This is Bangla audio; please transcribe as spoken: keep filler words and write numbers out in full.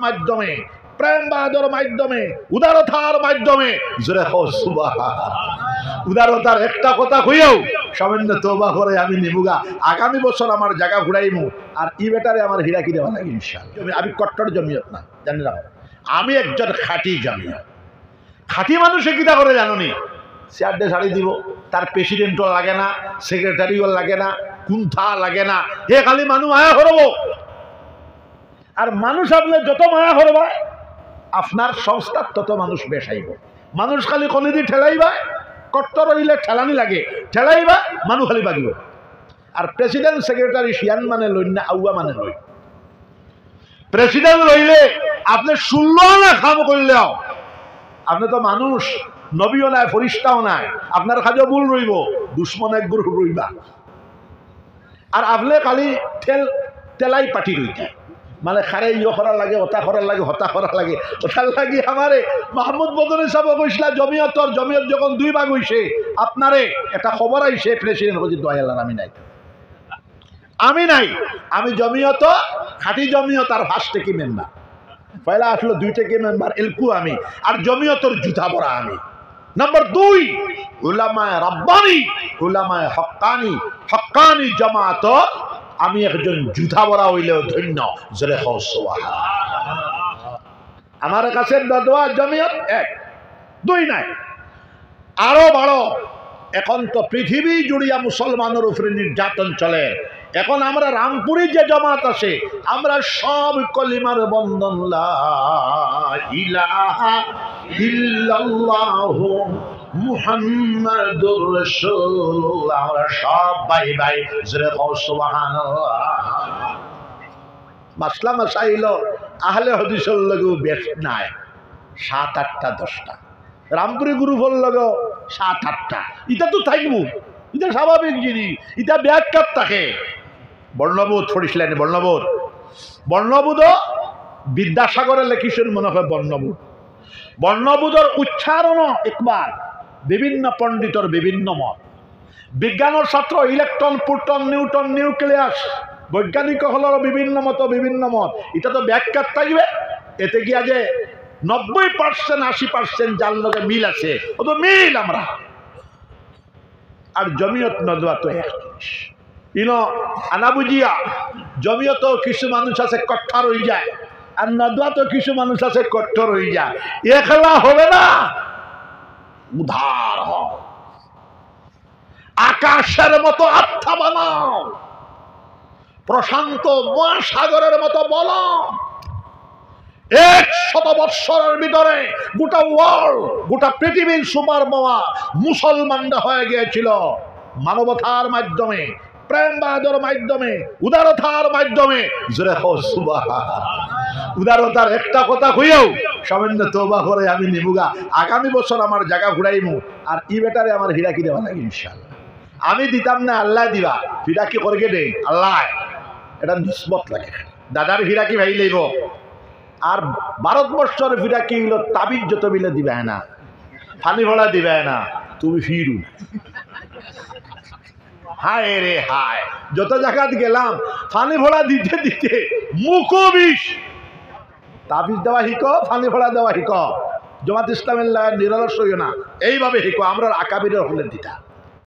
মাধ্যমে, প্রেম বাদর মাধ্যমে, উদারতার মাধ্যমে জোরে হো সুবহানাল্লাহ। উদারতার একটা কথা কইও সামান্য তওবা করে আমি নিমুগা, আগামী বছর আমার জায়গা ঘুরাইমু, আর ই বেটারে আমার হীরা কি দেওয়া লাগে ইনশাআল্লাহ। আমি কট্টর জমিয়ত না, জানি না, আমি একজন খাঁটি জমিয়ত। খাঁটি মানুষে কিটা করে জানোনি? চেয়ারডে ছাড়ি দিব, তার প্রেসিডেন্টও লাগে না, সেক্রেটারিও লাগে না, কুন্থা লাগে না, হে খালি মানুষ মায়া হরব। আর মানুষ আপনি যত মায়া হরবা আপনার সংস্থার তত মানুষ বেসাইব। মানুষ খালি কলিদি ঠেলাইবা, কট্টর হইলে ঠেলানি লাগে, ঠেলাইবা মানুষ খালি বাগিব। আর প্রেসিডেন্ট সেক্রেটারি শিয়ান মানে লই না, আউয়া মানে লই। প্রেসিডেন্ট লইলে আপনি ষোলো না কাম করলেও আপনি তো মানুষ, নবীও নাই, ফরিস্তাও নাই, আপনার কাজও ভুল রইব, দুশ্মন এক গ্রুপ রইবা। আর আপনি খালি ঠেল টেলাই পাঠি রইতে, মানে খারে ইয়ে করার লাগে, হতা করার লাগে, হতা করার লাগে। ওটার লাগে আমারে মাহমুদ বদনী সাহেব কইসলা জমিয়তর, জমিয়ত যখন দুই ভাগ হইছে আপনারে একটা খবর আইছে প্রেসিডেন্ট হচ্ছে দয়ালার আমি নাই, আমি নাই, আমি জমিয়ত খাঁটি জমিয়ত আর ফার্স্ট কি মেম্বার। পয়লা আসলো দুই থেকে মেম্বার এলকু আমি, আর জমিয়তর জুতা পরা আমি। নাম্বার দুই উলামায়ে রাব্বানি, উলামায়ে হক্কানি, হক্কানি জামাত আমি একজন জুতা পরা হইলেও ধন্য। জোরে হও সুবহানাল্লাহ। আমার কাছে দোয়া জমিয়ত এক, দুই নাই, আরো বড়। এখন তো পৃথিবী জুড়িয়া মুসলমানের উপরে নির্যাতন চলে। এখন আমরা রামপুরি যে জামাত আছে, আমরা সব কলিমার বন্ধন লা ইলাহা ইল্লাল্লাহু মুহাম্মাদুর রাসূলুল্লাহ, আমরা সব ভাই ভাই। জোরে কও সুবহানাল্লাহ। মাসলা মাসাইল আহলে হাদিসের লগেও বেশ নাই, সাত আটটা দশটা। রামপুরি গ্রুপের লগেও সাত আটটা। এটা তো থাকবো, এটা স্বাভাবিক জিনিস, এটা ব্যাখ্যাত থাকে। বর্ণবোধ পড়িছিলেন? বর্ণবোধ, বর্ণবোধ বিদ্যাসাগরের লেখিছেন মনে হয় বর্ণবোধ। বর্ণবোধের উচ্চারণ একবার বিভিন্ন পণ্ডিতর বিভিন্ন মত। বিজ্ঞানের ছাত্র ইলেকট্রন, প্রোটন, নিউটন, নিউক্লিয়াস, বৈজ্ঞানিক হলের বিভিন্ন মত, বিভিন্ন মত। এটা তো ব্যাখ্যাত থাকবে। এতে গিয়া যে নব্বই পার্সেন্ট আশি পার্সেন্ট যার লগে মিল আছে, ও তো মিল আমরা। আর জমিয়ত নদওয়া তো এক জিনিস ইনো আনা বুঝিয়া। জমিয়ত কিছু মানুষ আছে কট্টর হয়ে যায়, আর নদওয়া তো কিছু মানুষ আছে কট্টর হয়ে যায়। একলা হবে না, উধার হও, আকাশের মতো আত্মা বানাও, প্রশান্ত মহাসাগরের মতো বলো। এক শত বৎসরের ভিতরে গোটা ওয়ার্ল্ড, গোটা পৃথিবীর সুপার পাওয়া মুসলমানরা হয়ে গিয়েছিল মানবতার মাধ্যমে, প্রেম বাদর মাধ্যমে, উদারতার মাধ্যমে। জোরে হো সুবহানাল্লাহ। উদারতার একটা কথা কইও সামান্য তওবা করে আমি নিমুগা, আগামী বছর আমার জায়গা ঘুরাইমু, আর ই বেটারে আমার হীরা কি দেওয়া লাগে ইনশাআল্লাহ। আমি দিতাম না, আল্লাহ দিবা। হীরা কি করে দে আল্লাহ, এটা নিসবত লাগে। দাদার হীরা কি ভাই লইব, আর ভারতবর্ষের ফিরা কি হইল তাবিজ যত বিলে দিবে না, ফানি ভরা দিবে না, তুমি ফিরু। হায় রে হায়, যত জায়গাত গেলাম ফানি ভরা দিতে দিতে মুখো বিষ। তাবিজ দেওয়া হিক, ফানি ভরা দেওয়া হিক, জামাত ইসলামের নিরলস হইও না, এইভাবে হিক। আমরা আকাবিরের হলে দিতা